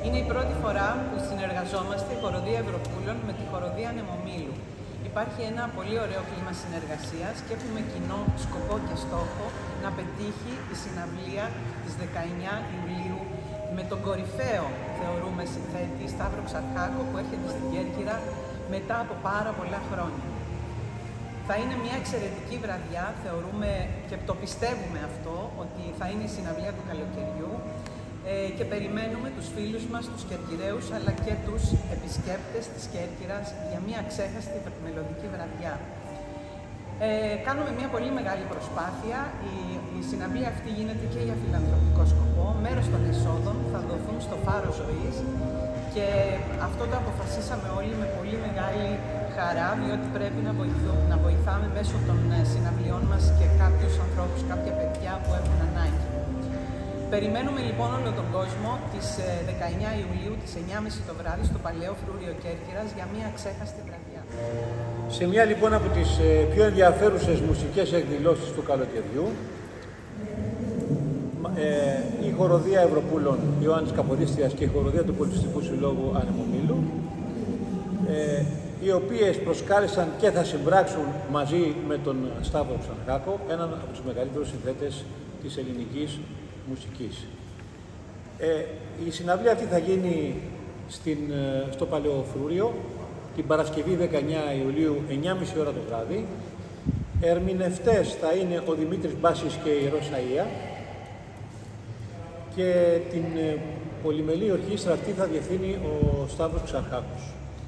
Είναι η πρώτη φορά που συνεργαζόμαστε η Χοροδία Ευρωπούλων με τη Χοροδία Νεμομήλου. Υπάρχει ένα πολύ ωραίο κλίμα συνεργασίας και έχουμε κοινό σκοπό και στόχο να πετύχει η συναυλία της 19 Ιουλίου με τον κορυφαίο, θεωρούμε, συνθέτη Σταύρο Ξαρχάκο που έρχεται στην Κέρκυρα μετά από πάρα πολλά χρόνια. Θα είναι μια εξαιρετική βραδιά, θεωρούμε και το πιστεύουμε αυτό, ότι θα είναι η συναυλία του καλοκαιριού και περιμένουμε τους φίλους μας, τους Κερκυραίους, αλλά και τους επισκέπτες της Κέρκυρας για μια αξέχαστη μελλοντική βραδιά. Κάνουμε μια πολύ μεγάλη προσπάθεια. Η συναυλία αυτή γίνεται και για φιλανθρωπικό σκοπό. Μέρος των εσόδων θα δοθούν στο Φάρο Ζωής και αυτό το αποφασίσαμε όλοι με πολύ μεγάλη χαρά, διότι πρέπει να βοηθάμε μέσω των συναυλιών μας και κάποιους ανθρώπους, κάποια παιδιά που έχουν ανάγκη. Περιμένουμε λοιπόν όλο τον κόσμο τις 19 Ιουλίου, τις 9.30 το βράδυ, στο Παλαιό Φρούριο Κέρκυρας για μια αξέχαστη βραδιά. Σε μια λοιπόν από τις πιο ενδιαφέρουσες μουσικές εκδηλώσεις του καλοκαιριού, η Χοροδία Ευρωπούλων Ιωάννης Καποδίστριας και η Χοροδία του Πολιτιστικού Συλλόγου Ανεμομήλου, οι οποίες προσκάλεσαν και θα συμπράξουν μαζί με τον Σταύρο Ξαρχάκο, έναν από τους μεγαλύτερους συνθέτες της ελληνικής μουσικής. Η συναυλία αυτή θα γίνει στο Παλαιό Φρούριο την Παρασκευή 19 Ιουλίου, 9.30 ώρα το βράδυ. Ερμηνευτές θα είναι ο Δημήτρης Μπάσης και η Ιερός Αΐα και την πολυμελή ορχήστρα αυτή θα διευθύνει ο Σταύρος Ξαρχάκος.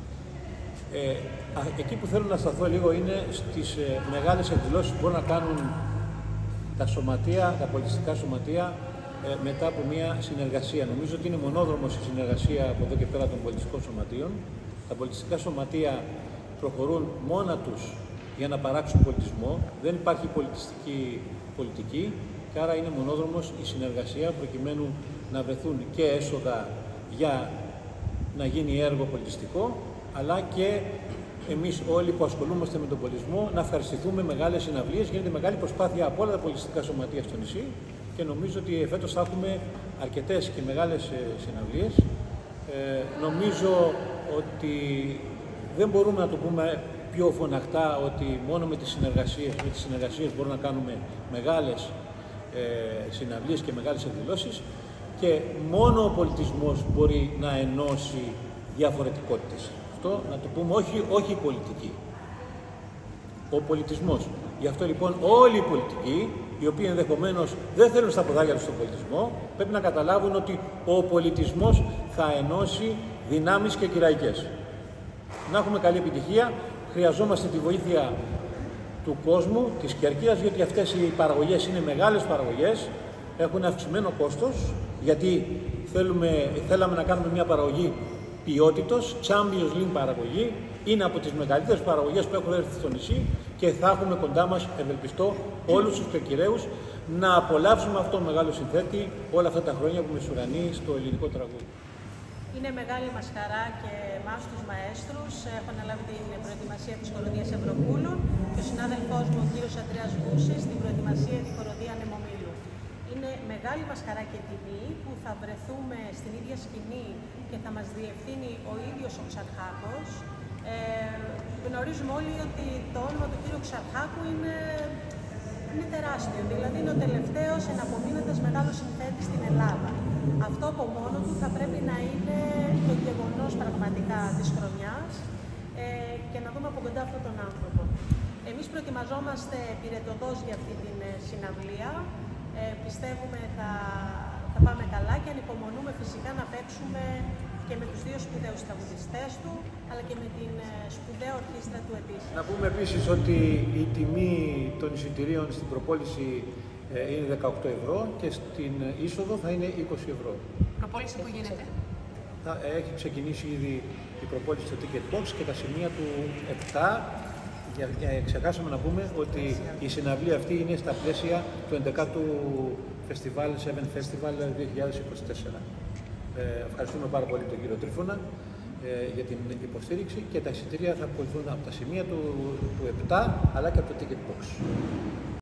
Εκεί που θέλω να σταθώ λίγο είναι στις μεγάλες εκδηλώσεις που μπορούν να κάνουν τα σωματεία, τα πολιτιστικά σωματεία μετά από μια συνεργασία. Νομίζω ότι είναι μονόδρομος η συνεργασία από εδώ και πέρα των πολιτιστικών σωματείων. Τα πολιτιστικά σωματεία προχωρούν μόνα τους για να παράξουν πολιτισμό. Δεν υπάρχει πολιτιστική πολιτική και άρα είναι μονόδρομος η συνεργασία προκειμένου να βρεθούν και έσοδα για να γίνει έργο πολιτιστικό, αλλά και εμείς όλοι που ασχολούμαστε με τον πολιτισμό να ευχαριστηθούμε μεγάλες συναυλίες. Γίνεται μεγάλη προσπάθεια από όλα τα πολιτιστικά σωματεία στο νησί και νομίζω ότι φέτος θα έχουμε αρκετές και μεγάλες συναυλίες. Νομίζω ότι δεν μπορούμε να το πούμε πιο φωναχτά ότι μόνο με τις συνεργασίες μπορούμε να κάνουμε μεγάλες συναυλίες και μεγάλες εκδηλώσεις και μόνο ο πολιτισμός μπορεί να ενώσει διαφορετικότητες. Αυτό να το πούμε, όχι η πολιτική. Ο πολιτισμός. Γι' αυτό λοιπόν όλοι οι πολιτικοί, οι οποίοι ενδεχομένως δεν θέλουν στα ποδάρια τους τον πολιτισμό, πρέπει να καταλάβουν ότι ο πολιτισμός θα ενώσει δυνάμεις και κυραϊκές. Να έχουμε καλή επιτυχία. Χρειαζόμαστε τη βοήθεια του κόσμου, της Κέρκυρας, διότι αυτές οι παραγωγές είναι μεγάλες παραγωγές, έχουν αυξημένο κόστος, γιατί θέλαμε να κάνουμε μια παραγωγή ποιότητος, Champions League παραγωγή, είναι από τις μεγαλύτερες παραγωγές που έχουν έρθει στο νησί και θα έχουμε κοντά μας, ευελπιστώ, όλους τους Κερκυραίους να απολαύσουμε αυτόν τον μεγάλο συνθέτη όλα αυτά τα χρόνια που μεσουρανεί στο ελληνικό τραγούδι. Είναι μεγάλη μας χαρά και εμάς τους μαέστρους. Έχω αναλάβει την προετοιμασία της Χοροδίας Ευρωπούλων και ο συνάδελφός μου, ο κύριος Αντρέας Γούσης, την προετοιμασία της Χοροδία Νεμομήλου. Είναι μεγάλη μας χαρά και τιμή που θα βρεθούμε στην ίδια σκηνή και θα μας διευθύνει ο ίδιος ο Ξαρχάκος. Γνωρίζουμε όλοι ότι το όνομα του κύριου Ξαρχάκου είναι τεράστιο, δηλαδή είναι ο τελευταίος εναπομείνοντας μεγάλος συνθέτης στην Ελλάδα. Αυτό από μόνο του θα πρέπει να είναι το γεγονός πραγματικά της χρονιάς και να δούμε από κοντά αυτόν τον άνθρωπο. Εμείς προετοιμαζόμαστε πυρετωδώς για αυτή την συναυλία. Πιστεύουμε θα πάμε καλά και ανυπομονούμε φυσικά να παίξουμε και με τους δύο σπουδαίους τραγουδιστές του, αλλά και με την σπουδαία ορχήστρα του επίσης. Να πούμε επίσης ότι η τιμή των εισιτηρίων στην προπόληση είναι 18 ευρώ και στην είσοδο θα είναι 20 ευρώ. Προπόληση που γίνεται? Έχει ξεκινήσει ήδη η προπόληση στο Ticket Box και τα σημεία του 7. Ξεχάσαμε να πούμε ότι η συναυλία αυτή είναι στα πλαίσια του 11ου Festival, Seven Festival 2024. Ευχαριστούμε πάρα πολύ τον κύριο Τρίφωνα για την υποστήριξη και τα εισιτήρια θα ακολουθούν από τα σημεία του 7 αλλά και από το Ticket Box.